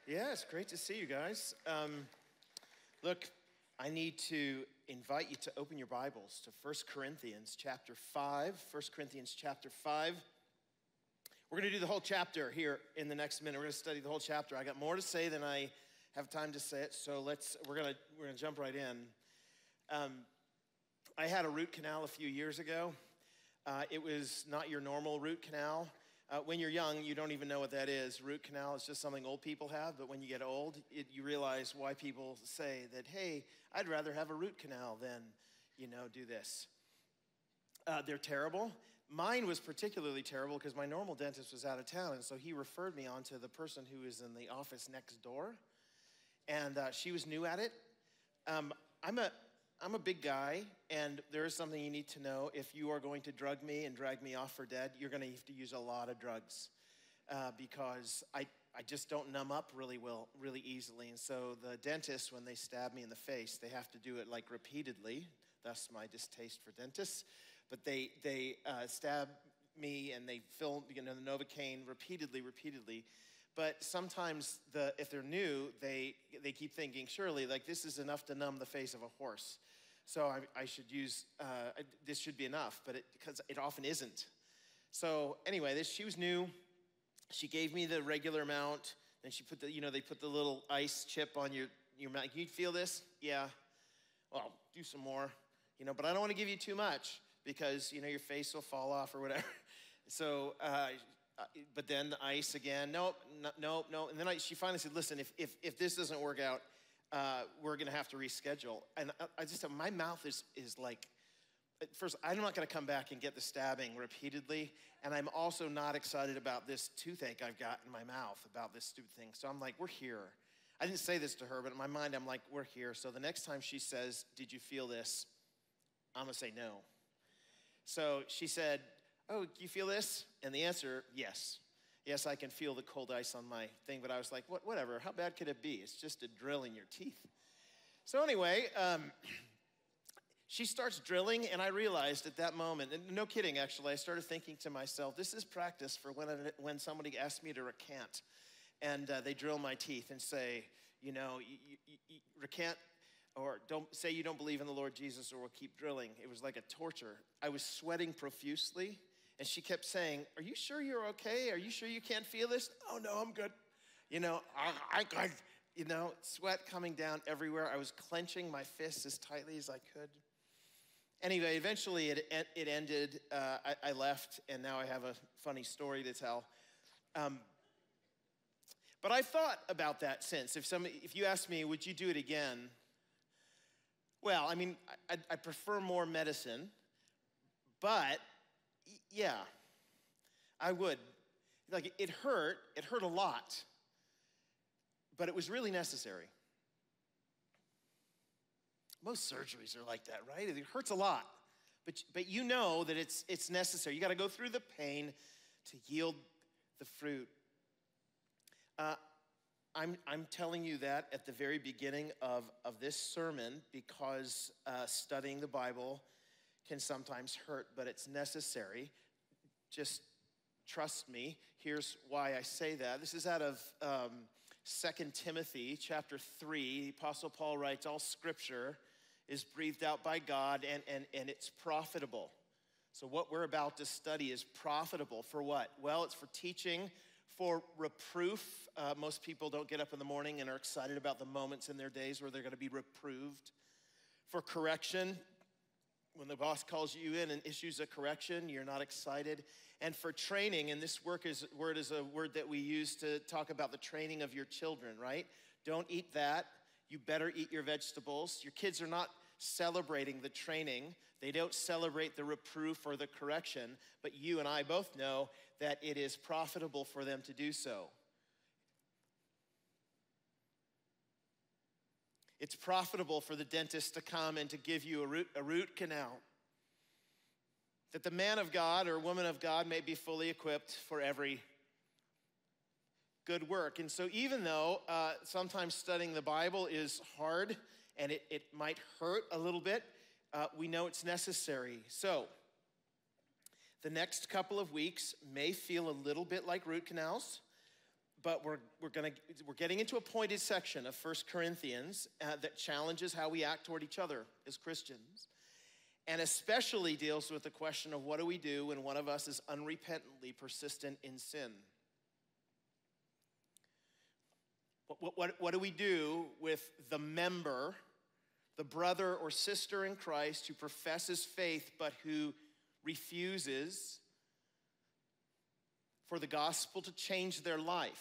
Yeah, it's great to see you guys. Look, I need to invite you to open your Bibles to 1 Corinthians chapter 5. 1 Corinthians chapter 5. We're going to do the whole chapter here in the next minute. We're going to study the whole chapter. I got more to say than I have time to say it, so we're going to jump right in. I had a root canal a few years ago. It was not your normal root canal. When you're young, you don't even know what that is. Root canal is just something old people have, but when you get old, you realize why people say that, hey, I'd rather have a root canal than, do this. They're terrible. Mine was particularly terrible because my normal dentist was out of town, and so he referred me on to the person who is in the office next door, and she was new at it. I'm a big guy, and there is something you need to know. If you are going to drug me and drag me off for dead, you're going to have to use a lot of drugs because I just don't numb up really easily. And so the dentist, when they stab me in the face, they have to do it like repeatedly, thus my distaste for dentists. But they stab me and they fill the Novocaine repeatedly. But sometimes if they're new, they keep thinking, surely, like this is enough to numb the face of a horse. So I should use, this should be enough, but because it often isn't. So anyway, she was new. She gave me the regular amount. Then she put they put the little ice chip on your mouth. Can you feel this? Yeah. Well, do some more, but I don't want to give you too much because, your face will fall off or whatever. So, but then the ice again, nope. And then she finally said, listen, if this doesn't work out, we're going to have to reschedule. And I just, my mouth is like, first, I'm not going to come back and get the stabbing repeatedly. And I'm also not excited about this toothache I've got in my mouth about this stupid thing. So I'm like, we're here. I didn't say this to her, but in my mind, I'm like, we're here. So the next time she says, did you feel this? I'm going to say no. So she said, oh, do you feel this? And the answer, yes. Yes, I can feel the cold ice on my thing, but I was like, whatever, how bad could it be? It's just a drill in your teeth. So anyway, she starts drilling, and I realized at that moment, and no kidding, actually, I started thinking to myself, this is practice for when somebody asks me to recant, and they drill my teeth and say, you recant, or don't say you don't believe in the Lord Jesus, or we'll keep drilling. It was like a torture. I was sweating profusely. And she kept saying, are you sure you're okay? Are you sure you can't feel this? Oh, no, I'm good. Sweat coming down everywhere. I was clenching my fists as tightly as I could. Anyway, eventually it ended. I left, and now I have a funny story to tell. But I thought about that since. If you ask me, would you do it again? Well, I mean, I prefer more medicine, but yeah, I would. Like, it hurt a lot, but it was really necessary. Most surgeries are like that, right? It hurts a lot, but you know that it's necessary. You got to go through the pain to yield the fruit. I'm telling you that at the very beginning of this sermon because studying the Bible can sometimes hurt, but it's necessary. Just trust me. Here's why I say that. This is out of 2 Timothy chapter 3. The Apostle Paul writes, all scripture is breathed out by God and it's profitable. So what we're about to study is profitable for what? Well, it's for teaching, for reproof. Most people don't get up in the morning and are excited about the moments in their days where they're going to be reproved. For correction. When the boss calls you in and issues a correction, you're not excited. And for training, and this word is a word that we use to talk about the training of your children, right? Don't eat that. You better eat your vegetables. Your kids are not celebrating the training. They don't celebrate the reproof or the correction, but you and I both know that it is profitable for them to do so. It's profitable for the dentist to come and to give you a root canal, that the man of God or woman of God may be fully equipped for every good work. And so even though sometimes studying the Bible is hard and it might hurt a little bit, we know it's necessary. So the next couple of weeks may feel a little bit like root canals, but we're getting into a pointed section of 1 Corinthians that challenges how we act toward each other as Christians, and especially deals with the question of what do we do when one of us is unrepentantly persistent in sin? What do we do with the member, the brother or sister in Christ who professes faith but who refuses for the gospel to change their life?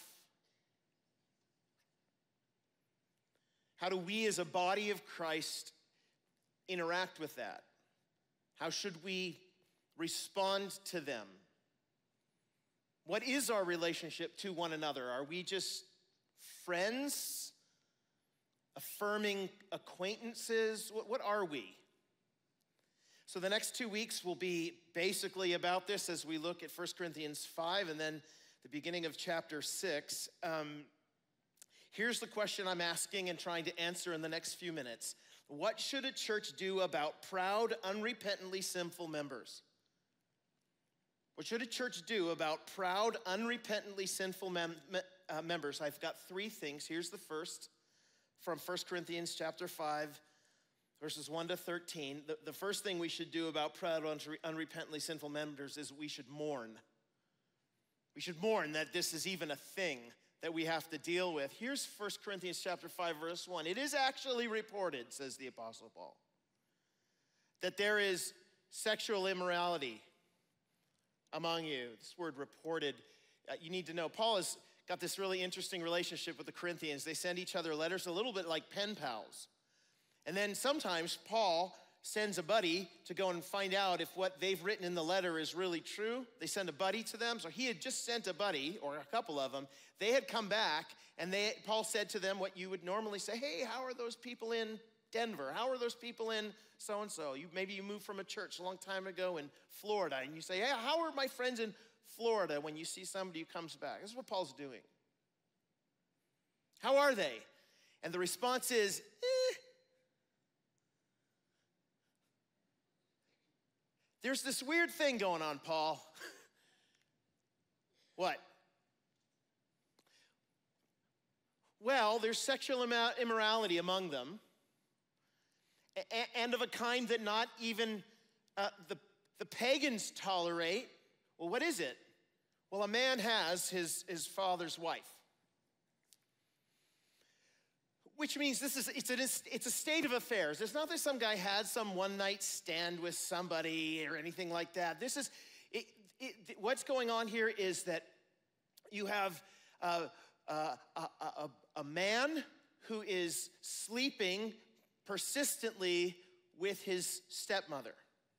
How do we as a body of Christ interact with that? How should we respond to them? What is our relationship to one another? Are we just friends? Affirming acquaintances? What are we? So the next 2 weeks will be basically about this as we look at 1 Corinthians 5 and then the beginning of chapter 6. Here's the question I'm asking and trying to answer in the next few minutes. What should a church do about proud, unrepentantly sinful members? What should a church do about proud, unrepentantly sinful members? I've got 3 things. Here's the first from 1 Corinthians chapter 5, verses 1 to 13. The first thing we should do about proud, unrepentantly sinful members is we should mourn. We should mourn that this is even a thing that we have to deal with. Here's 1 Corinthians chapter 5, verse 1. It is actually reported, says the Apostle Paul, that there is sexual immorality among you. This word reported, you need to know, Paul has got this really interesting relationship with the Corinthians. They send each other letters a little bit like pen pals. And then sometimes Paul sends a buddy to go and find out if what they've written in the letter is really true. They send a buddy to them. So he had just sent a buddy, or a couple of them. They had come back, and Paul said to them what you would normally say, hey, how are those people in Denver? How are those people in so-and-so? Maybe you moved from a church a long time ago in Florida, and you say, hey, how are my friends in Florida when you see somebody who comes back? This is what Paul's doing. How are they? And the response is, There's this weird thing going on, Paul. What? Well, there's sexual immorality among them, and of a kind that not even the pagans tolerate. Well, what is it? Well, a man has his father's wife. Which means it's a state of affairs. It's not that some guy had some one-night stand with somebody or anything like that. What's going on here is that you have a man who is sleeping persistently with his stepmother.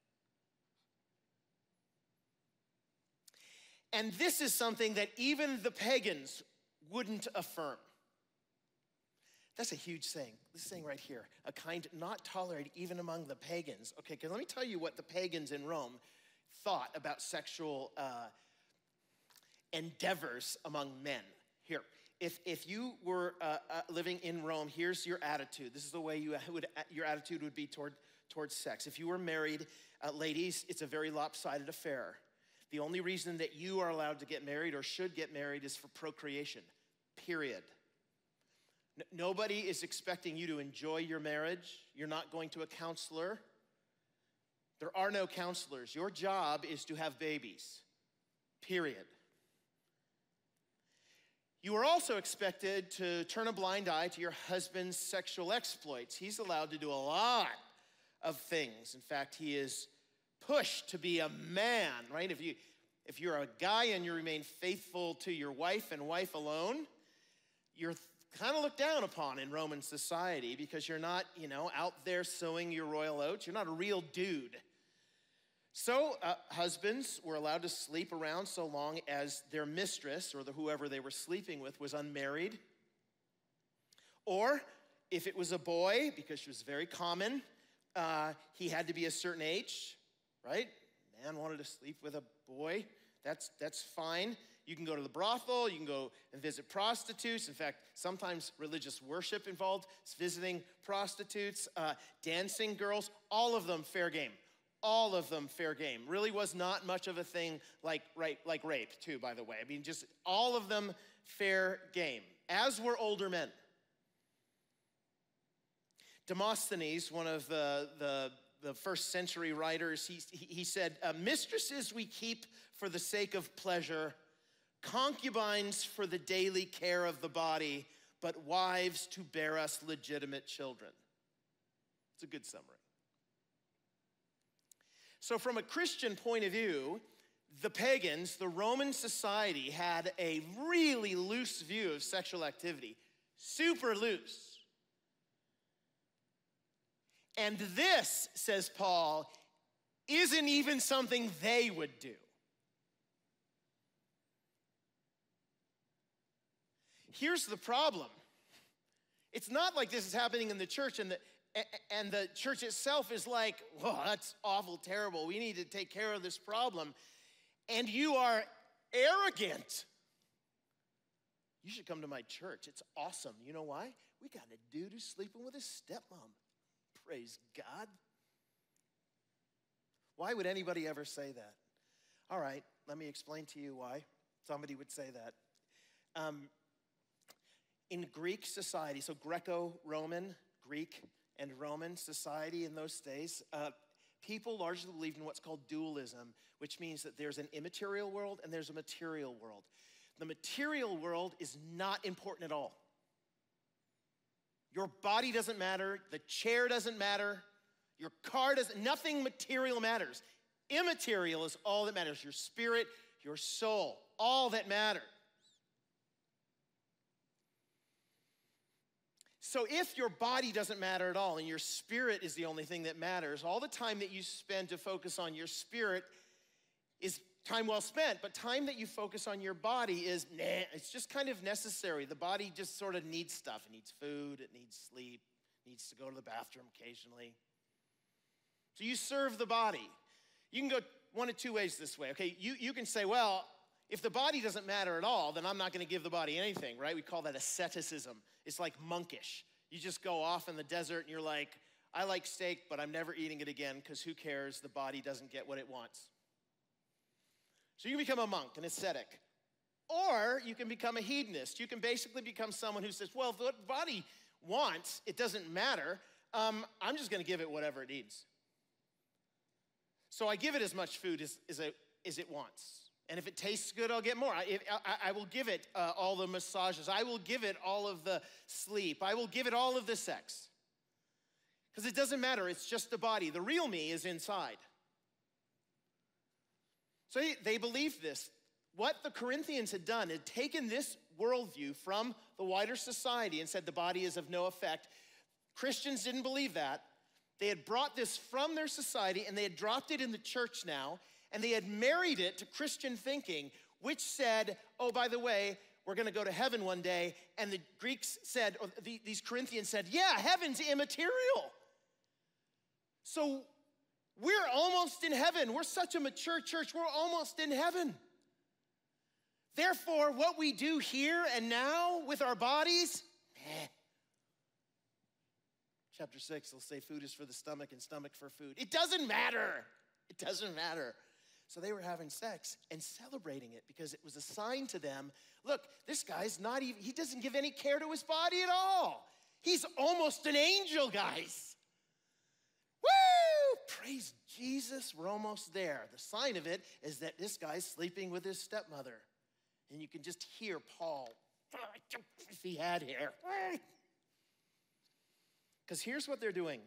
And this is something that even the pagans wouldn't affirm. That's a huge thing. This thing right here, a kind not tolerated even among the pagans. Okay, because let me tell you what the pagans in Rome thought about sexual endeavors among men. Here, if you were living in Rome, here's your attitude. This is the way your attitude would be towards sex. If you were married, ladies, it's a very lopsided affair. The only reason that you are allowed to get married or should get married is for procreation, period. Nobody is expecting you to enjoy your marriage. You're not going to a counselor. There are no counselors. Your job is to have babies, period. You are also expected to turn a blind eye to your husband's sexual exploits. He's allowed to do a lot of things. In fact, he is pushed to be a man, right? If you're a guy and you remain faithful to your wife and wife alone, you're kind of looked down upon in Roman society because you're not, out there sowing your royal oats. You're not a real dude. So husbands were allowed to sleep around so long as their mistress or whoever they were sleeping with was unmarried. Or if it was a boy, because it was very common, he had to be a certain age, right? Man wanted to sleep with a boy. That's fine. You can go to the brothel. You can go and visit prostitutes. In fact, sometimes religious worship involved. It's visiting prostitutes, dancing girls, all of them fair game. All of them fair game. Really was not much of a thing like rape, too, by the way. I mean, just all of them fair game, as were older men. Demosthenes, one of the first century writers, he said, mistresses we keep for the sake of pleasure, concubines for the daily care of the body, but wives to bear us legitimate children. It's a good summary. So from a Christian point of view, the pagans, the Roman society, had a really loose view of sexual activity, super loose. And this, says Paul, isn't even something they would do. Here's the problem. It's not like this is happening in the church and the church itself is like, whoa, that's awful, terrible. We need to take care of this problem. And you are arrogant. You should come to my church. It's awesome. You know why? We got a dude who's sleeping with his stepmom. Praise God. Why would anybody ever say that? All right, let me explain to you why somebody would say that. In Greek society, so Greco-Roman, Greek and Roman society in those days, people largely believed in what's called dualism, which means that there's an immaterial world and there's a material world. The material world is not important at all. Your body doesn't matter, the chair doesn't matter, your car doesn't, nothing material matters. Immaterial is all that matters, your spirit, your soul, all that matters. So if your body doesn't matter at all and your spirit is the only thing that matters, all the time that you spend to focus on your spirit is time well spent, but time that you focus on your body is, it's just kind of necessary. The body just sort of needs stuff. It needs food, it needs sleep, it needs to go to the bathroom occasionally. So you serve the body. You can go one of two ways this way, okay? You can say, well, if the body doesn't matter at all, then I'm not going to give the body anything, right? We call that asceticism. It's like monkish. You just go off in the desert and you're like, I like steak, but I'm never eating it again because who cares? The body doesn't get what it wants. So you can become a monk, an ascetic. Or you can become a hedonist. You can basically become someone who says, well, if the body wants, it doesn't matter. I'm just going to give it whatever it needs. So I give it as much food as it wants. And if it tastes good, I'll get more. I will give it all the massages. I will give it all of the sleep. I will give it all of the sex. Because it doesn't matter. It's just the body. The real me is inside. So they believed this. What the Corinthians had done had taken this worldview from the wider society and said the body is of no effect. Christians didn't believe that. They had brought this from their society and they had dropped it in the church now. And they had married it to Christian thinking, which said, oh, by the way, we're going to go to heaven one day. And the Greeks said, or these Corinthians said, yeah, heaven's immaterial. So we're almost in heaven. We're such a mature church. We're almost in heaven. Therefore, what we do here and now with our bodies, Chapter 6, they'll say food is for the stomach and stomach for food. It doesn't matter. It doesn't matter. So they were having sex and celebrating it because it was a sign to them, look, this guy's not even, he doesn't give any care to his body at all. He's almost an angel, guys. Woo! Praise Jesus, we're almost there. The sign of it is that this guy's sleeping with his stepmother. And you can just hear Paul, if he had hair. Because here's what they're doing.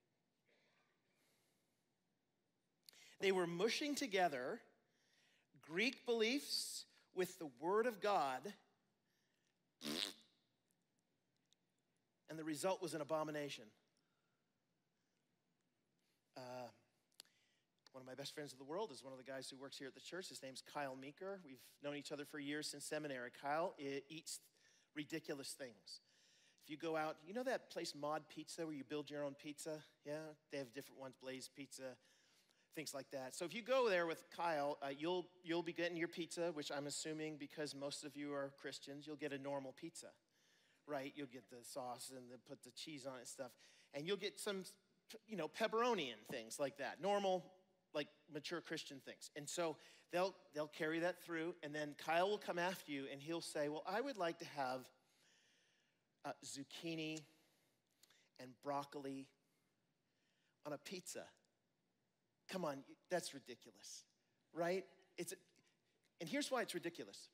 They were mushing together Greek beliefs with the Word of God, and the result was an abomination. One of my best friends in the world is one of the guys who works here at the church. His name's Kyle Meeker. We've known each other for years since seminary. Kyle eats ridiculous things. If you go out, you know that place Mod Pizza where you build your own pizza? Yeah, they have different ones, Blaze Pizza, things like that. So if you go there with Kyle, you'll be getting your pizza, which I'm assuming because most of you are Christians, you'll get a normal pizza, right? You'll get the sauce and put the cheese on it and stuff. And you'll get some, pepperoni and things like that. Normal like mature Christian things. And so they'll carry that through, and then Kyle will come after you, and he'll say, well, I would like to have zucchini and broccoli on a pizza. Come on, that's ridiculous, right? And here's why it's ridiculous.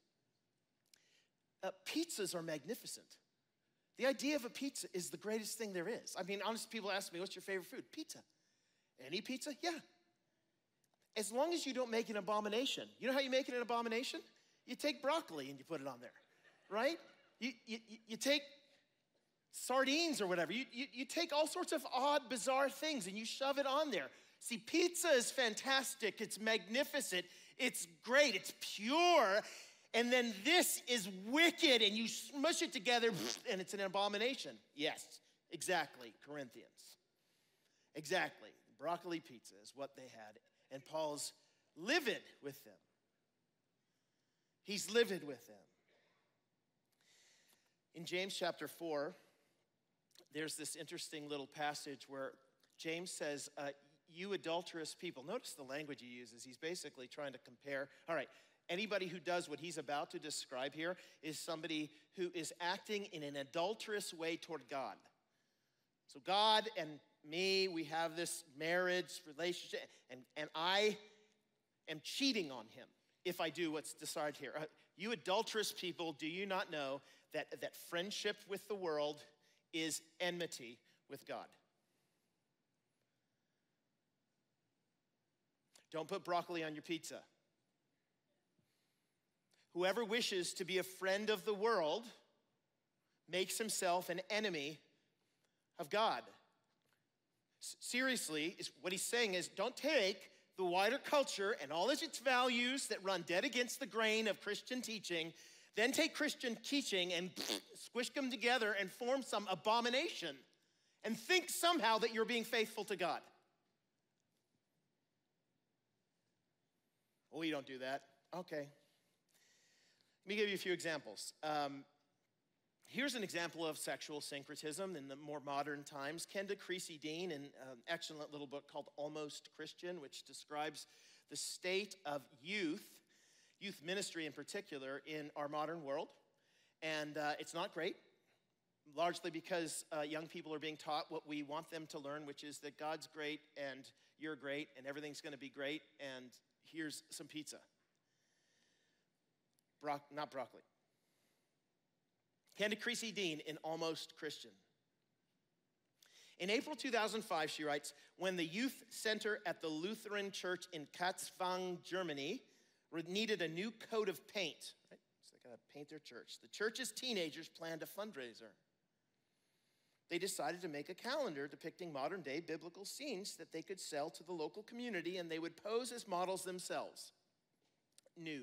Pizzas are magnificent. The idea of a pizza is the greatest thing there is. I mean, honestly, people ask me, what's your favorite food? Pizza. Any pizza? Yeah. As long as you don't make an abomination. You know how you make it an abomination? You take broccoli and you put it on there, right? You take sardines or whatever. You take all sorts of odd, bizarre things and you shove it on there. See, pizza is fantastic. It's magnificent. It's great. It's pure. And then this is wicked, and you smush it together, and it's an abomination. Yes, exactly, Corinthians. Exactly. Broccoli pizza is what they had. And Paul's livid with them. He's livid with them. In James chapter 4, there's this interesting little passage where James says, you adulterous people. Notice the language he uses. He's basically trying to compare. All right, anybody who does what he's about to describe here is somebody who is acting in an adulterous way toward God. So God and me, we have this marriage relationship, and I am cheating on him if I do what's described here. You adulterous people, do you not know that friendship with the world is enmity with God? Don't put broccoli on your pizza. Whoever wishes to be a friend of the world makes himself an enemy of God. Seriously, what he's saying is, don't take the wider culture and all its values that run dead against the grain of Christian teaching, then take Christian teaching and squish them together and form some abomination and think somehow that you're being faithful to God. Oh, you don't do that. Okay. Let me give you a few examples. Here's an example of sexual syncretism in the more modern times. Kenda Creasy-Dean, in an excellent little book called Almost Christian, which describes the state of youth ministry in particular, in our modern world. And it's not great, largely because young people are being taught what we want them to learn, which is that God's great and you're great and everything's going to be great, and here's some pizza. Not broccoli. Kenda Creasy-Dean in Almost Christian. In April 2005, she writes, when the youth center at the Lutheran church in Katzwang, Germany, needed a new coat of paint, right? So they got to paint their church. The church's teenagers planned a fundraiser. They decided to make a calendar depicting modern-day biblical scenes that they could sell to the local community, and they would pose as models themselves, nude.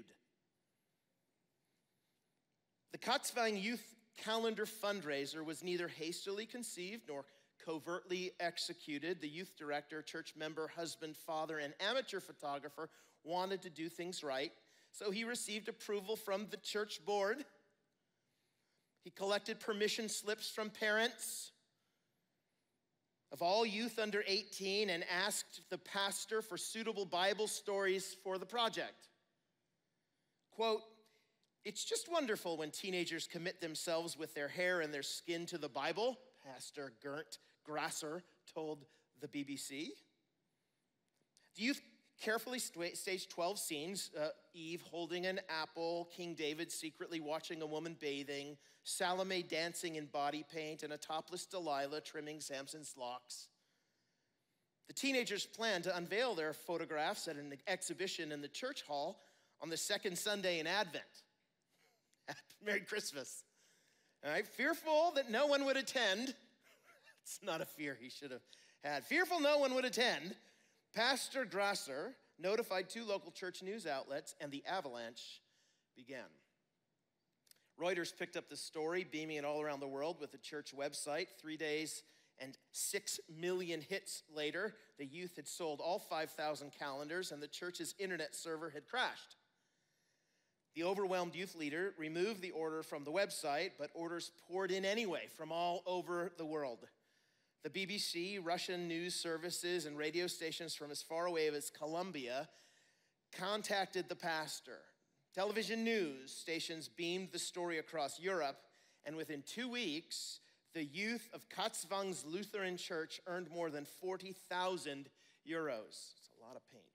The Katzwang Youth Calendar fundraiser was neither hastily conceived nor covertly executed. The youth director, church member, husband, father, and amateur photographer wanted to do things right, so he received approval from the church board. He collected permission slips from parents of all youth under 18 and asked the pastor for suitable Bible stories for the project. Quote, it's just wonderful when teenagers commit themselves with their hair and their skin to the Bible, Pastor Gert Grasser told the BBC. The youth carefully staged 12 scenes, Eve holding an apple, King David secretly watching a woman bathing, Salome dancing in body paint, and a topless Delilah trimming Samson's locks. The teenagers planned to unveil their photographs at an exhibition in the church hall on the second Sunday in Advent. Merry Christmas. All right, fearful that no one would attend. It's not a fear he should have had. Fearful no one would attend, Pastor Grasser notified 2 local church news outlets, and the avalanche began. Reuters picked up the story, beaming it all around the world with the church website. 3 days and 6 million hits later, the youth had sold all 5,000 calendars, and the church's internet server had crashed. The overwhelmed youth leader removed the order from the website, but orders poured in anyway from all over the world. The BBC, Russian news services, and radio stations from as far away as Colombia contacted the pastor. Television news stations beamed the story across Europe, and within 2 weeks, the youth of Katzwang's Lutheran Church earned more than 40,000 euros. It's a lot of paint.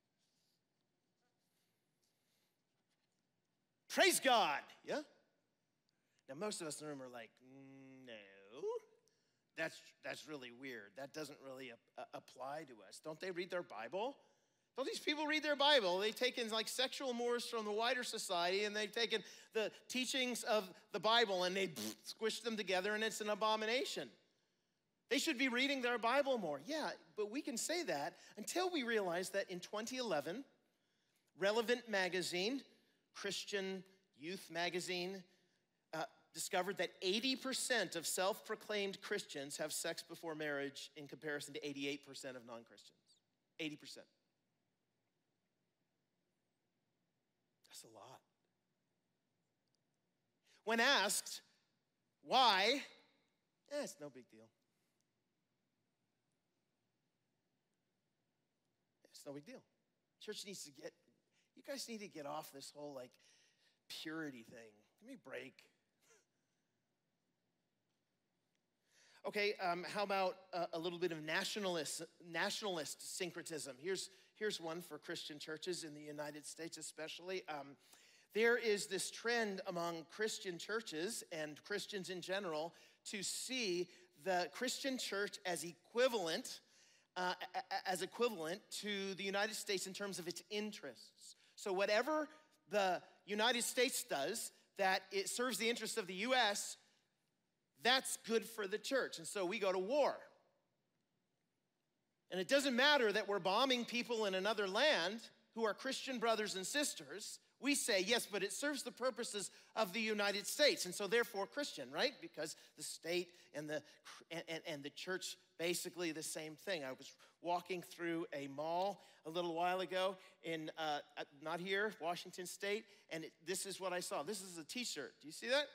Praise God, yeah? Now, most of us in the room are like, no, that's really weird. That doesn't really apply to us. Don't they read their Bible? Don't these people read their Bible? They've taken like sexual mores from the wider society, and they've taken the teachings of the Bible and they squished them together, and it's an abomination. They should be reading their Bible more. Yeah, but we can say that until we realize that in 2011, Relevant Magazine, Christian Youth Magazine, discovered that 80% of self-proclaimed Christians have sex before marriage in comparison to 88% of non-Christians. 80%. That's a lot. When asked why, it's no big deal. It's no big deal. Church needs to you guys need to get off this whole like purity thing. Give me a break. Okay, how about a little bit of nationalist syncretism? Here's one for Christian churches in the United States especially. There is this trend among Christian churches and Christians in general to see the Christian church as equivalent to the United States in terms of its interests. So whatever the United States does that it serves the interests of the U.S., that's good for the church. And so we go to war. And it doesn't matter that we're bombing people in another land who are Christian brothers and sisters. We say, yes, but it serves the purposes of the United States, and so therefore Christian, right? Because the state and the church, basically the same thing. I was walking through a mall a little while ago in, not here, Washington State, and this is what I saw. This is a t-shirt. Do you see that?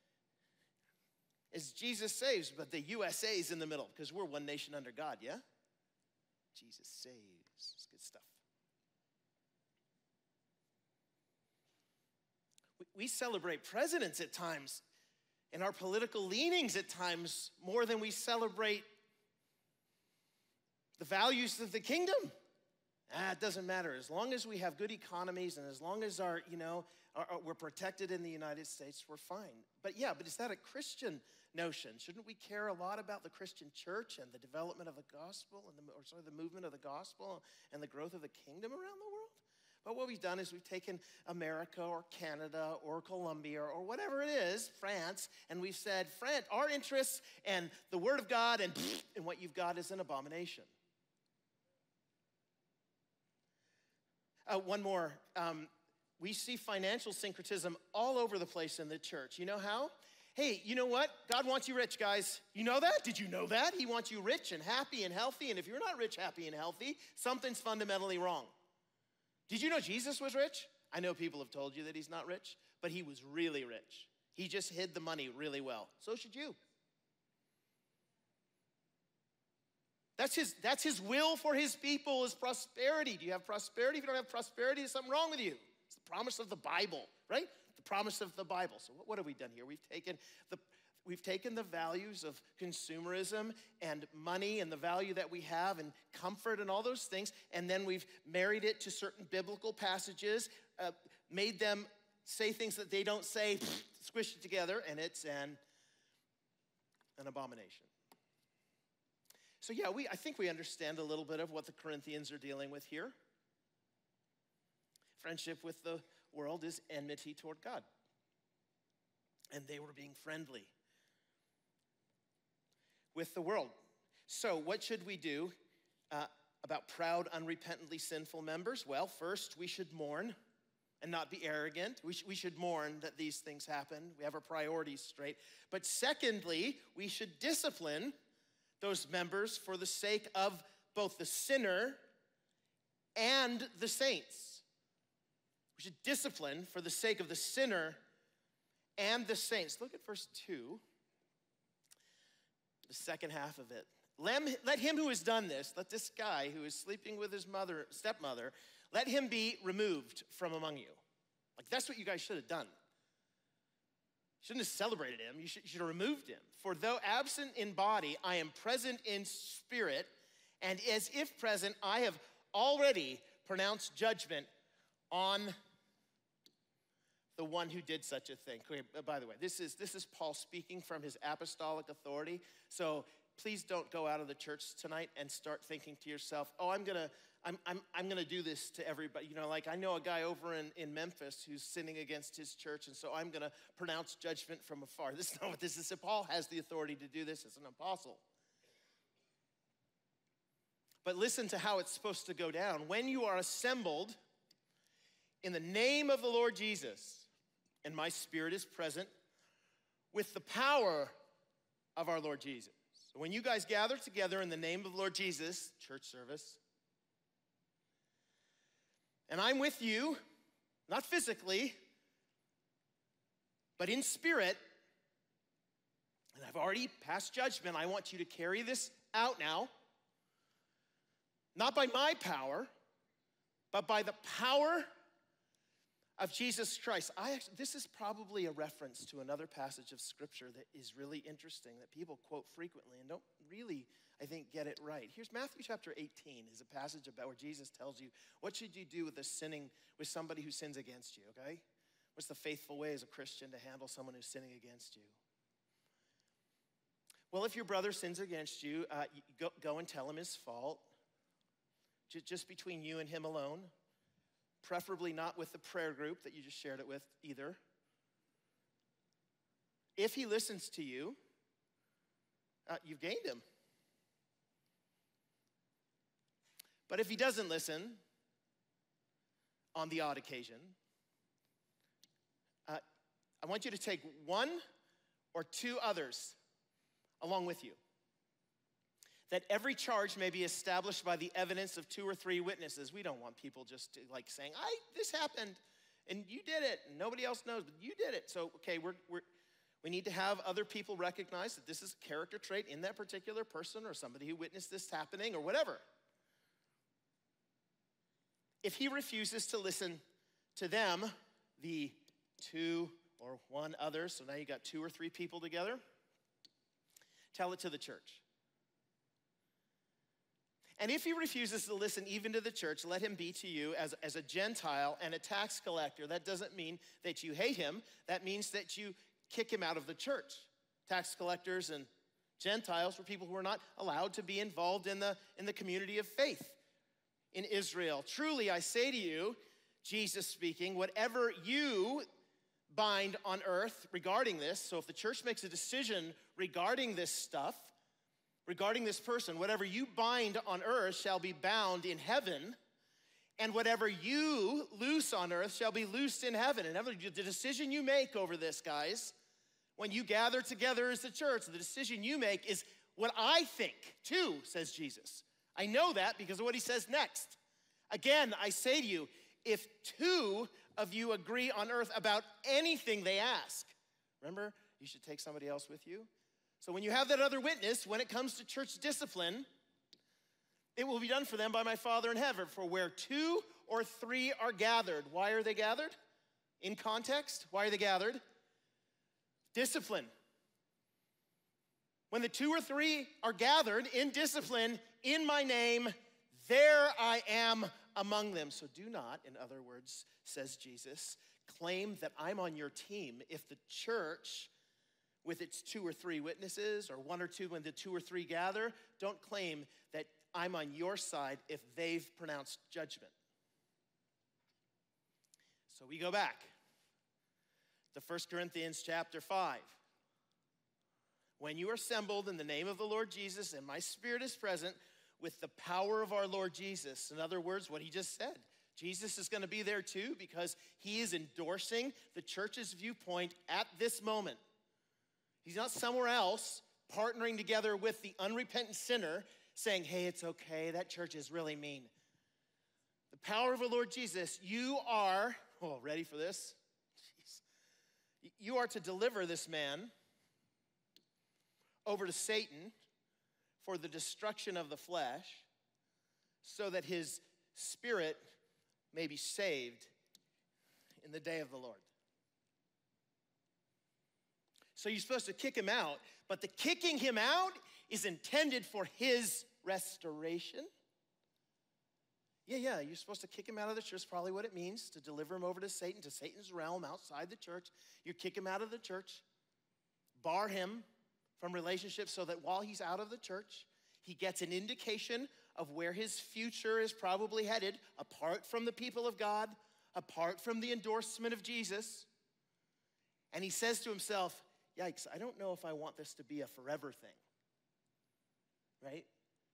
It's Jesus saves, but the USA is in the middle because we're one nation under God, yeah? Jesus saves. It's good stuff. We celebrate presidents at times and our political leanings at times more than we celebrate the values of the kingdom. It doesn't matter. As long as we have good economies and as long as we're protected in the United States, we're fine. But is that a Christian notion? Shouldn't we care a lot about the Christian church and the development of the gospel and the movement of the gospel and the growth of the kingdom around the world? But what we've done is we've taken America or Canada or Colombia or whatever it is, France, and we've said, France, our interests and the word of God and what you've got is an abomination. One more. We see financial syncretism all over the place in the church. You know how? Hey, you know what? God wants you rich, guys. You know that? Did you know that? He wants you rich and happy and healthy, and if you're not rich, happy, and healthy, something's fundamentally wrong. Did you know Jesus was rich? I know people have told you that he's not rich, but he was really rich. He just hid the money really well. So should you. That's his will for his people is prosperity. Do you have prosperity? If you don't have prosperity, there's something wrong with you. It's the promise of the Bible, right? The promise of the Bible. So what have we done here? We've taken the values of consumerism and money and the value that we have and comfort and all those things, and then we've married it to certain biblical passages, made them say things that they don't say, squished it together, and it's an abomination. So I think we understand a little bit of what the Corinthians are dealing with here. Friendship with the world is enmity toward God. And they were being friendly with the world. So what should we do about proud, unrepentantly sinful members? Well, first, we should mourn and not be arrogant. We should mourn that these things happen. We have our priorities straight. But secondly, we should discipline those members for the sake of both the sinner and the saints. We should discipline for the sake of the sinner and the saints. Look at verse 2. The second half of it. let him who has done this, let this guy who is sleeping with his stepmother, let him be removed from among you. Like, that's what you guys should have done. You shouldn't have celebrated him. You should have removed him. For though absent in body, I am present in spirit, and as if present, I have already pronounced judgment on the one who did such a thing. Okay, by the way, this is Paul speaking from his apostolic authority. So please don't go out of the church tonight and start thinking to yourself, oh, I'm gonna do this to everybody. You know, like I know a guy over in Memphis who's sinning against his church, and so I'm gonna pronounce judgment from afar. This is not what this is. Paul has the authority to do this as an apostle. But listen to how it's supposed to go down. When you are assembled in the name of the Lord Jesus, and my spirit is present with the power of our Lord Jesus. So when you guys gather together in the name of the Lord Jesus, church service, and I'm with you, not physically, but in spirit, and I've already passed judgment, I want you to carry this out now, not by my power, but by the power of Jesus Christ. This is probably a reference to another passage of Scripture that is really interesting, that people quote frequently and don't really, I think, get it right. Here's Matthew chapter 18 is a passage about where Jesus tells you, what should you do with somebody who sins against you, okay? What's the faithful way as a Christian to handle someone who's sinning against you? Well, if your brother sins against you, go and tell him his fault, just between you and him alone. Preferably not with the prayer group that you just shared it with either. If he listens to you, you've gained him. But if he doesn't listen, on the odd occasion, I want you to take one or two others along with you, that every charge may be established by the evidence of 2 or 3 witnesses. We don't want people just like saying, this happened, and you did it, and nobody else knows, but you did it. So, okay, we need to have other people recognize that this is a character trait in that particular person or somebody who witnessed this happening or whatever. If he refuses to listen to them, the 2 or 1 other, so now you got 2 or 3 people together, tell it to the church. And if he refuses to listen even to the church, let him be to you as a Gentile and a tax collector. That doesn't mean that you hate him. That means that you kick him out of the church. Tax collectors and Gentiles were people who were not allowed to be involved in the community of faith in Israel. Truly, I say to you, Jesus speaking, whatever you bind on earth regarding this, so if the church makes a decision regarding this stuff, regarding this person, whatever you bind on earth shall be bound in heaven, and whatever you loose on earth shall be loosed in heaven. In other words, the decision you make over this, guys, when you gather together as the church, the decision you make is what I think too, says Jesus. I know that because of what he says next. Again, I say to you, if 2 of you agree on earth about anything they ask, remember, you should take somebody else with you. So when you have that other witness, when it comes to church discipline, it will be done for them by my Father in heaven. For where 2 or 3 are gathered, why are they gathered? In context, why are they gathered? Discipline. When the 2 or 3 are gathered in discipline, in my name, there I am among them. So do not, in other words, says Jesus, claim that I'm on your team if the church, with its 2 or 3 witnesses, or 1 or 2 when the 2 or 3 gather, don't claim that I'm on your side if they've pronounced judgment. So we go back to 1 Corinthians chapter 5. When you are assembled in the name of the Lord Jesus, and my spirit is present with the power of our Lord Jesus. In other words, what he just said. Jesus is going to be there too because he is endorsing the church's viewpoint at this moment. He's not somewhere else partnering together with the unrepentant sinner saying, hey, it's okay, that church is really mean. The power of the Lord Jesus, you are, ready for this? Jeez. You are to deliver this man over to Satan for the destruction of the flesh, so that his spirit may be saved in the day of the Lord. So you're supposed to kick him out, but the kicking him out is intended for his restoration. Yeah, you're supposed to kick him out of the church. Probably what it means to deliver him over to Satan's realm outside the church. You kick him out of the church, bar him from relationships so that while he's out of the church, he gets an indication of where his future is probably headed, apart from the people of God, apart from the endorsement of Jesus. And he says to himself, yikes, I don't know if I want this to be a forever thing, right?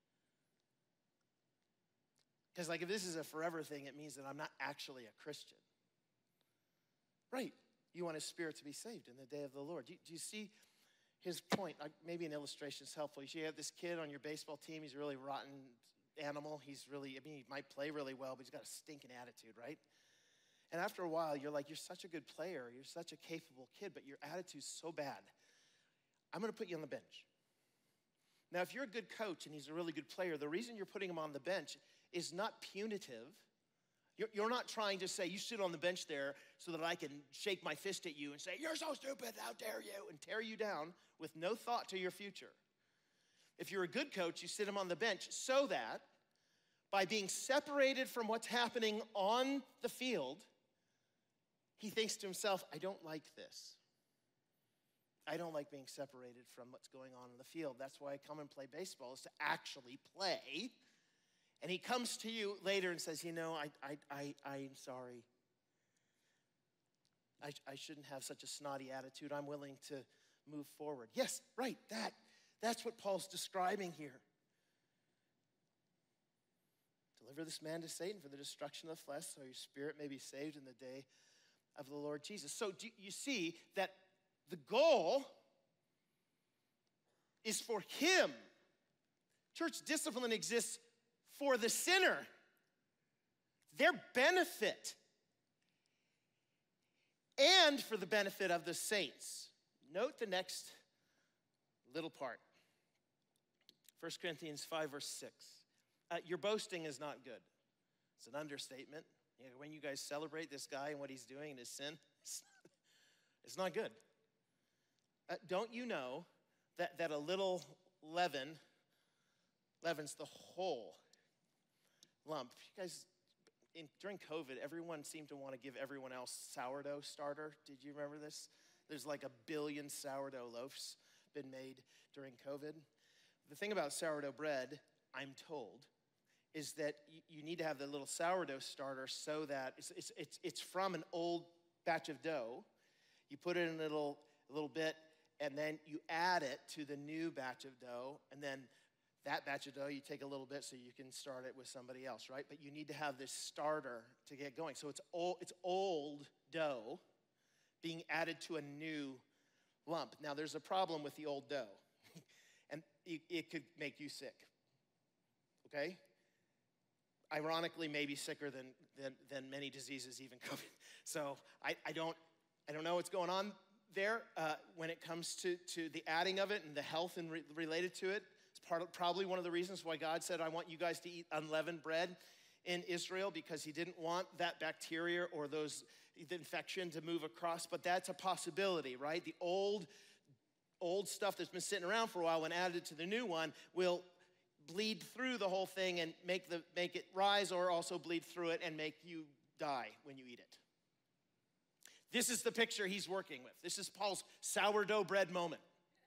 Because if this is a forever thing, it means that I'm not actually a Christian. Right, you want his spirit to be saved in the day of the Lord. Do you see his point? Maybe an illustration is helpful. You have this kid on your baseball team. He's a really rotten animal. He might play really well, but he's got a stinking attitude, right? And after a while, you're like, you're such a good player. You're such a capable kid, but your attitude's so bad. I'm going to put you on the bench. Now, if you're a good coach and he's a really good player, the reason you're putting him on the bench is not punitive. You're not trying to say, you sit on the bench there so that I can shake my fist at you and say, you're so stupid, how dare you, and tear you down with no thought to your future. If you're a good coach, you sit him on the bench so that by being separated from what's happening on the field, he thinks to himself, I don't like this. I don't like being separated from what's going on in the field. That's why I come and play baseball, is to actually play. And he comes to you later and says, I'm sorry. I shouldn't have such a snotty attitude. I'm willing to move forward. Yes, right, that's what Paul's describing here. Deliver this man to Satan for the destruction of the flesh, so your spirit may be saved in the day of the Lord Jesus. So do you see that the goal is for him. Church discipline exists for the sinner, their benefit, and for the benefit of the saints. Note the next little part. 1 Corinthians 5, verse 6. Your boasting is not good. It's an understatement. When you guys celebrate this guy and what he's doing and his sin, it's not good. Don't you know that a little leaven leavens the whole lump? You guys, during COVID, everyone seemed to want to give everyone else sourdough starter. Did you remember this? There's like 1 billion sourdough loaves been made during COVID. The thing about sourdough bread, I'm told, is that you need to have the little sourdough starter so that it's from an old batch of dough. You put it in a little bit, and then you add it to the new batch of dough, and then that batch of dough, you take a little bit so you can start it with somebody else, right? But you need to have this starter to get going. So it's old dough being added to a new lump. Now, there's a problem with the old dough, and it could make you sick, okay? Ironically, maybe sicker than many diseases, even COVID. So I don't know what's going on there when it comes to the adding of it and the health and related to it. It's probably one of the reasons why God said, I want you guys to eat unleavened bread in Israel, because he didn't want that bacteria or the infection to move across. But that's a possibility, right? The old stuff that's been sitting around for a while, when added to the new one, will bleed through the whole thing and make it rise, or also bleed through it and make you die when you eat it. This is the picture he's working with. This is Paul's sourdough bread moment.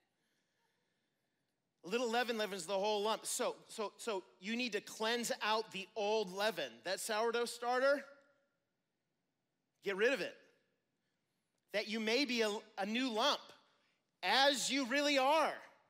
A little leaven leavens the whole lump. So you need to cleanse out the old leaven. That sourdough starter, get rid of it. That you may be a new lump, as you really are.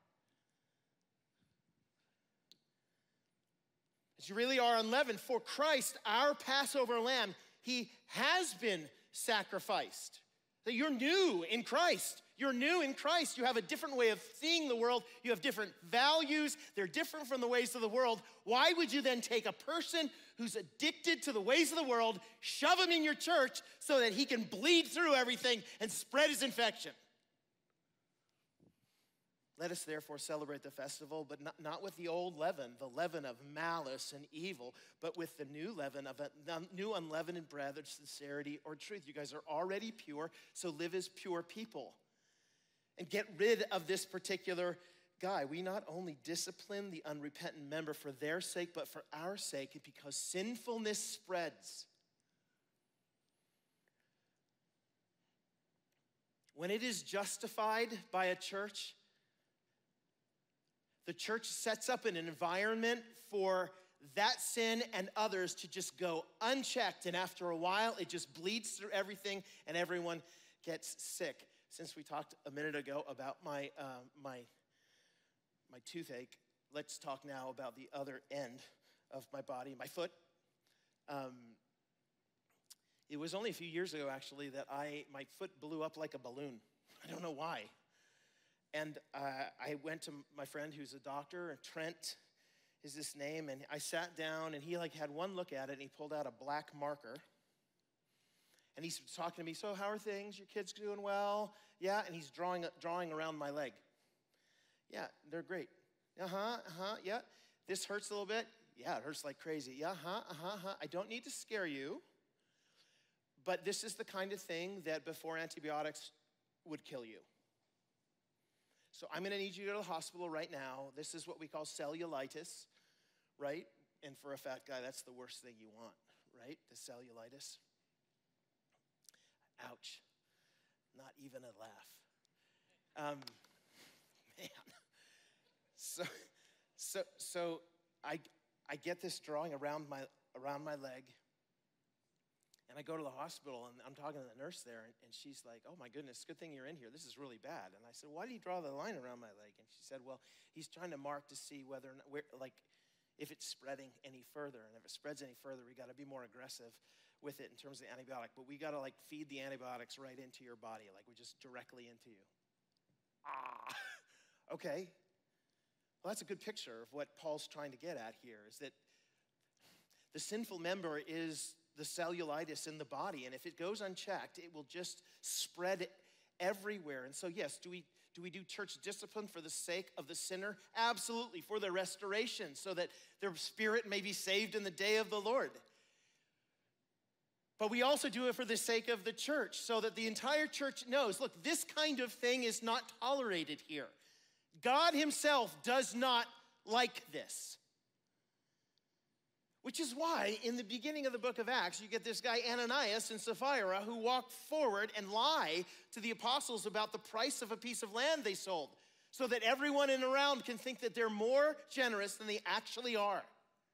As you really are unleavened. For Christ, our Passover lamb, he has been sacrificed. That you're new in Christ. You're new in Christ. You have a different way of seeing the world. You have different values. They're different from the ways of the world. Why would you then take a person who's addicted to the ways of the world, shove him in your church so that he can bleed through everything and spread his infection? Let us therefore celebrate the festival, but not with the old leaven, the leaven of malice and evil, but with the new leaven of new unleavened bread of sincerity or truth. You guys are already pure, so live as pure people. And get rid of this particular guy. We not only discipline the unrepentant member for their sake, but for our sake, because sinfulness spreads. When it is justified by a church, the church sets up an environment for that sin and others to just go unchecked. And after a while, it just bleeds through everything and everyone gets sick. Since we talked a minute ago about my toothache, let's talk now about the other end of my body, my foot. It was only a few years ago, actually, that my foot blew up like a balloon. I don't know why. And I went to my friend who's a doctor, and Trent is his name, and I sat down, and he had one look at it, and he pulled out a black marker. And he's talking to me, so how are things? Your kids doing well? Yeah, and he's drawing around my leg. Yeah, they're great. Yeah. This hurts a little bit? Yeah, it hurts like crazy. Yeah, I don't need to scare you, but this is the kind of thing that before antibiotics would kill you. So I'm gonna need you to go to the hospital right now. This is what we call cellulitis, right? And for a fat guy, that's the worst thing you want, right? The cellulitis. Ouch. Not even a laugh. Man. So I get this drawing around my leg, and I go to the hospital, and I'm talking to the nurse there, and she's like, oh my goodness, good thing you're in here. This is really bad. And I said, why do you draw the line around my leg? And she said, well, he's trying to mark to see whether or not, if it's spreading any further. And if it spreads any further, we got to be more aggressive with it in terms of the antibiotic. But we got to feed the antibiotics right into your body, we're just directly into you. Okay. Well, that's a good picture of what Paul's trying to get at here, is that the sinful member is the cellulitis in the body, and if it goes unchecked, it will just spread everywhere. And so, yes, do we do church discipline for the sake of the sinner? Absolutely, for their restoration, so that their spirit may be saved in the day of the Lord. But we also do it for the sake of the church, so that the entire church knows, look, this kind of thing is not tolerated here. God himself does not like this. Which is why in the beginning of the book of Acts, you get this guy Ananias and Sapphira who walk forward and lie to the apostles about the price of a piece of land they sold, so that everyone in around can think that they're more generous than they actually are.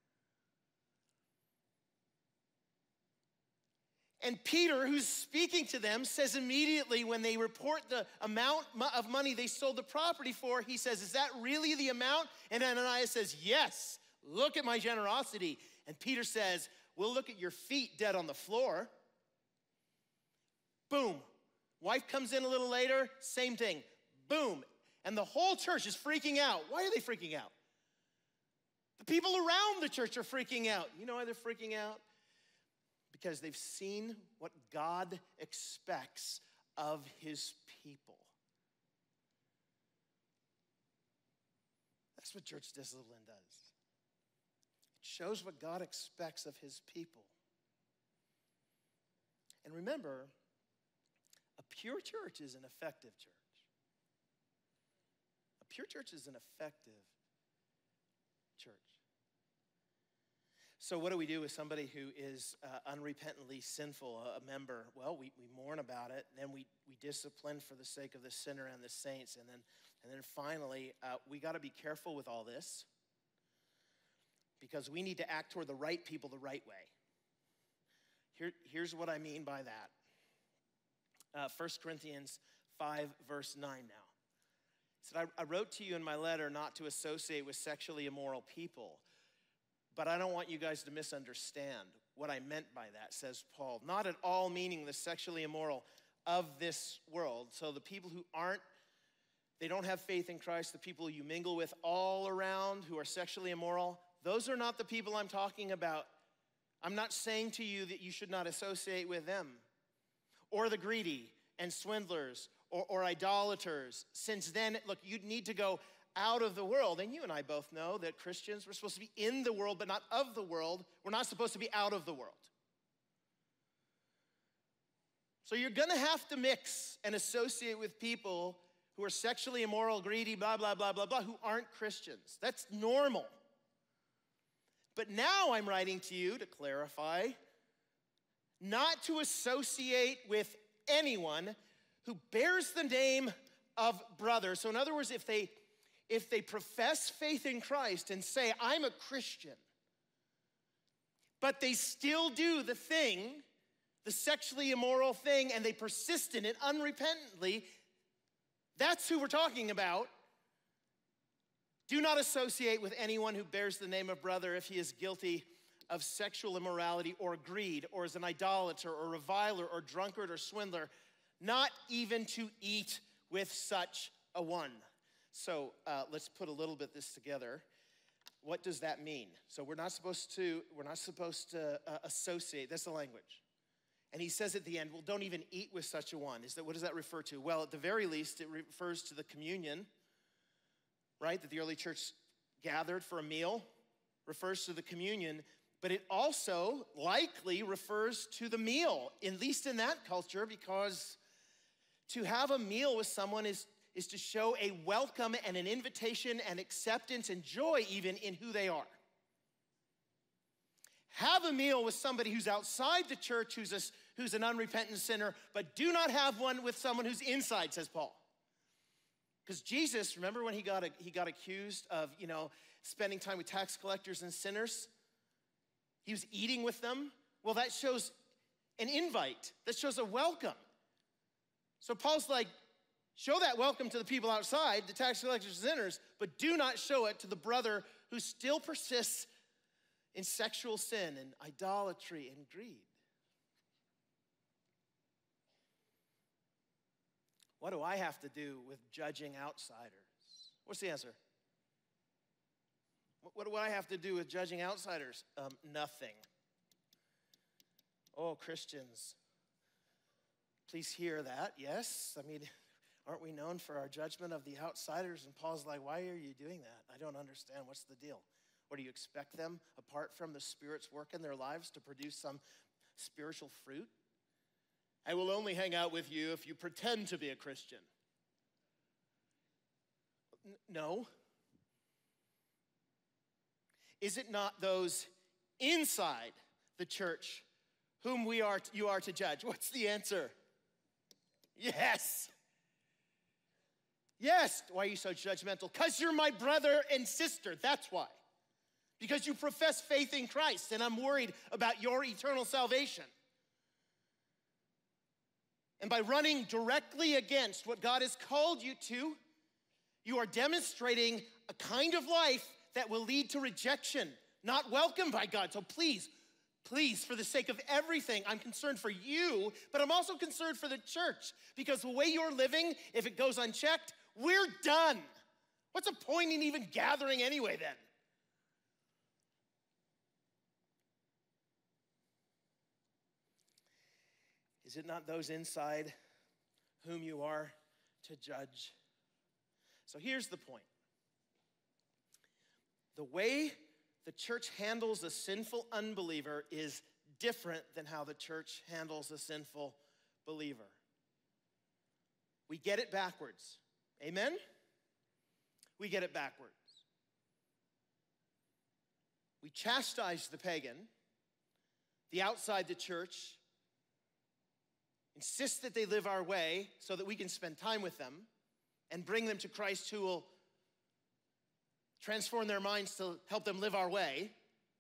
And Peter, who's speaking to them, says immediately when they report the amount of money they sold the property for, he says, is that really the amount? And Ananias says, yes, look at my generosity. And Peter says, we'll look at your feet dead on the floor. Boom. Wife comes in a little later, same thing. Boom. And the whole church is freaking out. Why are they freaking out? The people around the church are freaking out. You know why they're freaking out? Because they've seen what God expects of his people. That's what church discipline does. It shows what God expects of his people. And remember, a pure church is an effective church. A pure church is an effective church. So what do we do with somebody who is unrepentantly sinful, a member? Well, we mourn about it, and then we discipline for the sake of the sinner and the saints, and then finally, we got to be careful with all this, because we need to act toward the right people the right way. Here's what I mean by that. 1 Corinthians 5, verse 9 now. It said, I wrote to you in my letter not to associate with sexually immoral people. But I don't want you guys to misunderstand what I meant by that, says Paul. Not at all meaning the sexually immoral of this world. So the people who they don't have faith in Christ, the people you mingle with all around who are sexually immoral, those are not the people I'm talking about. I'm not saying to you that you should not associate with them, or the greedy and swindlers, or idolaters. Since then, look, you'd need to go out of the world. And you and I both know that Christians, we're supposed to be in the world, but not of the world. We're not supposed to be out of the world. So you're going to have to mix and associate with people who are sexually immoral, greedy, blah, blah, blah, blah, blah, who aren't Christians. That's normal. But now I'm writing to you to clarify, not to associate with anyone who bears the name of brother. So in other words, if they profess faith in Christ and say, I'm a Christian, but they still do the thing, the sexually immoral thing, and they persist in it unrepentantly, that's who we're talking about. Do not associate with anyone who bears the name of brother if he is guilty of sexual immorality or greed, or is an idolater or reviler or drunkard or swindler, not even to eat with such a one. So let's put a little bit this together. What does that mean? So we're not supposed to associate. That's the language. And he says at the end, well, don't even eat with such a one. What does that refer to? Well, at the very least, it refers to the communion, right, that the early church gathered for a meal, refers to the communion, but it also likely refers to the meal, at least in that culture, because to have a meal with someone is to show a welcome and an invitation and acceptance and joy even in who they are. Have a meal with somebody who's outside the church, who's an unrepentant sinner, but do not have one with someone who's inside, says Paul. Because Jesus, remember when he got accused of, spending time with tax collectors and sinners? He was eating with them. Well, that shows an invite. That shows a welcome. So Paul's like, show that welcome to the people outside, the tax collectors and sinners, but do not show it to the brother who still persists in sexual sin and idolatry and greed. What do I have to do with judging outsiders? What's the answer? What do I have to do with judging outsiders? Nothing. Oh, Christians, please hear that. Yes, aren't we known for our judgment of the outsiders? And Paul's like, why are you doing that? I don't understand. What's the deal? Or do you expect them, apart from the Spirit's work in their lives, to produce some spiritual fruit? I will only hang out with you if you pretend to be a Christian. No. Is it not those inside the church whom you are to judge? What's the answer? Yes. Yes. Why are you so judgmental? Because you're my brother and sister. That's why. Because you profess faith in Christ, and I'm worried about your eternal salvation. And by running directly against what God has called you to, you are demonstrating a kind of life that will lead to rejection, not welcomed by God. So please, for the sake of everything, I'm concerned for you, but I'm also concerned for the church, because the way you're living, if it goes unchecked, we're done. What's the point in even gathering anyway then? Is it not those inside whom you are to judge? So here's the point. The way the church handles a sinful unbeliever is different than how the church handles a sinful believer. We get it backwards. Amen? We get it backwards. We chastise the pagan, the outside the church, insist that they live our way so that we can spend time with them and bring them to Christ, who will transform their minds to help them live our way.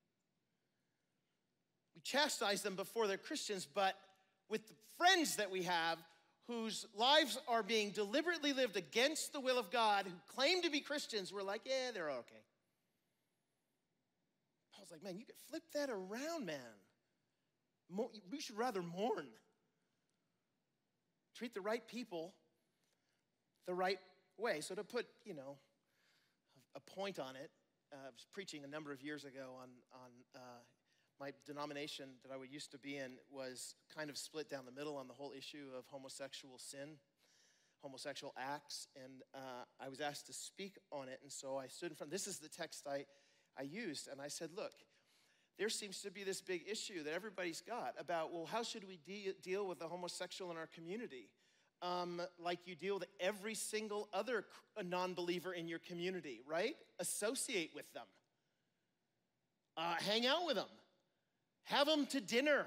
We chastise them before they're Christians, but with the friends that we have whose lives are being deliberately lived against the will of God, who claim to be Christians, we're like, yeah, they're okay. Paul's like, man, you could flip that around, man. We should rather mourn. Treat the right people the right way. So to put, a point on it, I was preaching a number of years ago on my denomination that I used to be in was kind of split down the middle on the whole issue of homosexual sin. homosexual acts, and I was asked to speak on it, and so I stood in front. This is the text I used, and I said, look, there seems to be this big issue that everybody's got about, well, how should we deal with the homosexual in our community? Like you deal with every single other non-believer in your community, right? Associate with them. Hang out with them. Have them to dinner.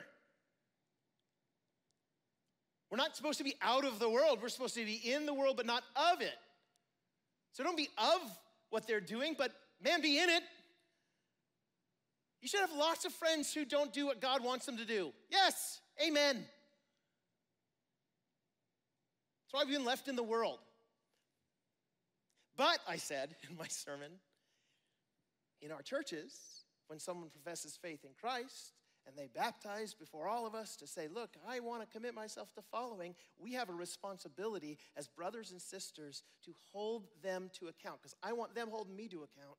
We're not supposed to be out of the world. We're supposed to be in the world, but not of it. So don't be of what they're doing, but man, be in it. You should have lots of friends who don't do what God wants them to do. Yes, amen. That's why we've been left in the world. But, I said in my sermon, in our churches, when someone professes faith in Christ and they baptize before all of us to say, look, I want to commit myself to following, we have a responsibility as brothers and sisters to hold them to account, because I want them holding me to account.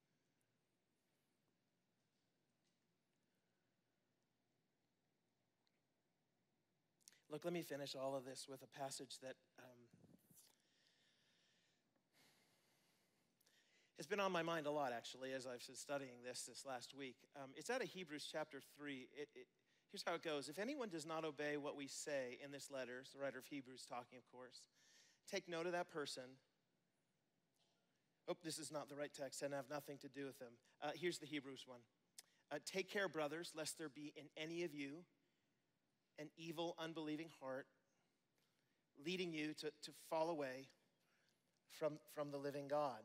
Look, let me finish all of this with a passage that has been on my mind a lot, actually, as I've been studying this last week. It's out of Hebrews chapter 3. Here's how it goes. If anyone does not obey what we say in this letter, it's the writer of Hebrews talking, of course, take note of that person. Oh, this is not the right text and have nothing to do with them. Here's the Hebrews one. Take care, brothers, lest there be in any of you an evil, unbelieving heart, leading you to fall away from the living God.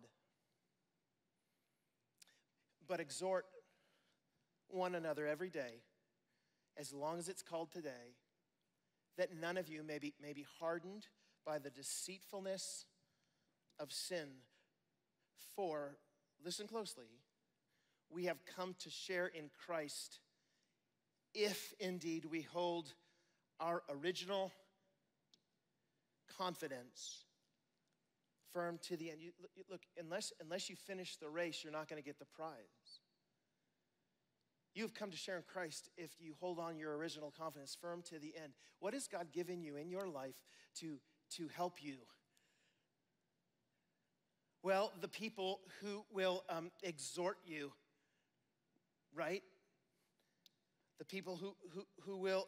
But exhort one another every day, as long as it's called today, that none of you may be hardened by the deceitfulness of sin. For, listen closely, we have come to share in Christ, if indeed we hold our original confidence firm to the end. Look, unless you finish the race, you're not going to get the prize. You've come to share in Christ if you hold on your original confidence firm to the end. What has God given you in your life to help you? Well, the people who will exhort you, right? The people who will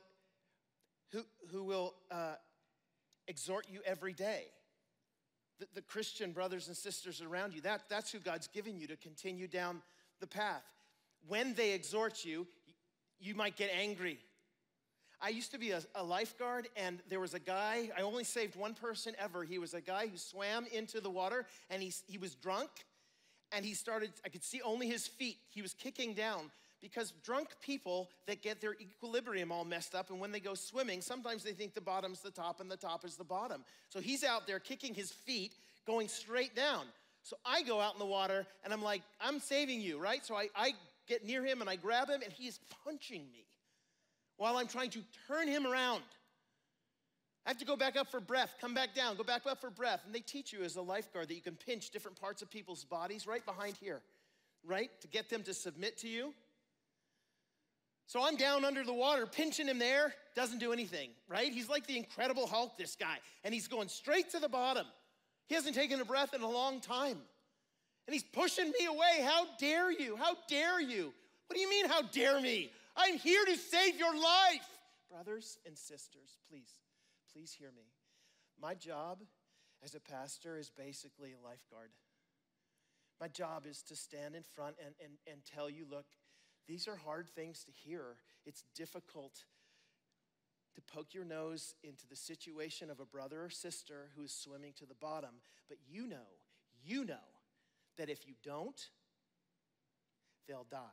exhort you every day. The Christian brothers and sisters around you, that's who God's given you to continue down the path. When they exhort you, you might get angry. I used to be a lifeguard, and there was a guy, I only saved one person ever. He was a guy who swam into the water, and he was drunk, and I could see only his feet. He was kicking down. Because drunk people that get their equilibrium all messed up, and when they go swimming, sometimes they think the bottom's the top and the top is the bottom. So he's out there kicking his feet, going straight down. So I go out in the water, and I'm like, I'm saving you, right? So I get near him, and I grab him, and he's punching me while I'm trying to turn him around. I have to go back up for breath, come back down, go back up for breath. And they teach you as a lifeguard that you can pinch different parts of people's bodies right behind here, right? To get them to submit to you. So I'm down under the water, pinching him there, doesn't do anything, right? He's like the Incredible Hulk, this guy, and he's going straight to the bottom. He hasn't taken a breath in a long time. And he's pushing me away. How dare you? How dare you? What do you mean, how dare me? I'm here to save your life. Brothers and sisters, please hear me. My job as a pastor is basically a lifeguard. My job is to stand in front and tell you, look, these are hard things to hear. It's difficult to poke your nose into the situation of a brother or sister who is swimming to the bottom. But you know that if you don't, they'll die.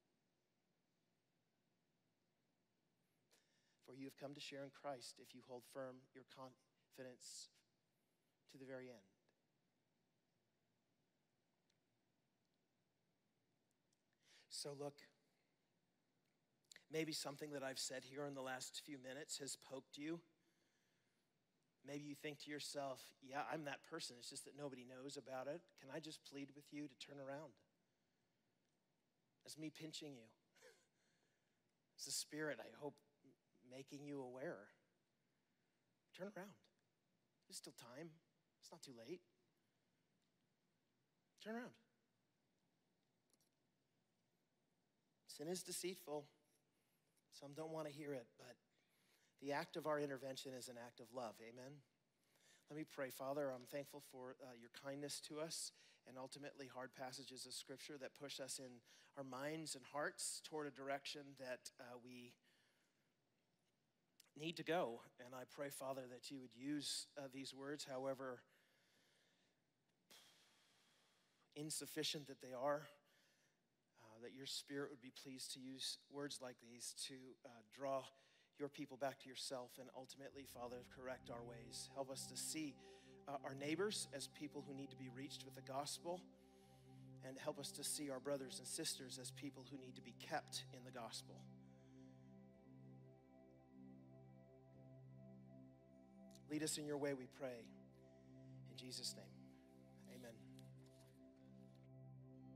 For you have come to share in Christ if you hold firm your confidence to the very end. So look, maybe something that I've said here in the last few minutes has poked you. Maybe you think to yourself, yeah, I'm that person. It's just that nobody knows about it. Can I just plead with you to turn around? That's me pinching you. It's the Spirit, I hope, making you aware. Turn around. There's still time. It's not too late. Turn around. Sin is deceitful. Some don't want to hear it, but the act of our intervention is an act of love. Amen? Let me pray. Father, I'm thankful for your kindness to us and ultimately hard passages of Scripture that push us in our minds and hearts toward a direction that we need to go. And I pray, Father, that you would use these words, however insufficient that they are, that your Spirit would be pleased to use words like these to draw your people back to yourself and ultimately, Father, correct our ways. Help us to see our neighbors as people who need to be reached with the gospel, and help us to see our brothers and sisters as people who need to be kept in the gospel. Lead us in your way, we pray. In Jesus' name.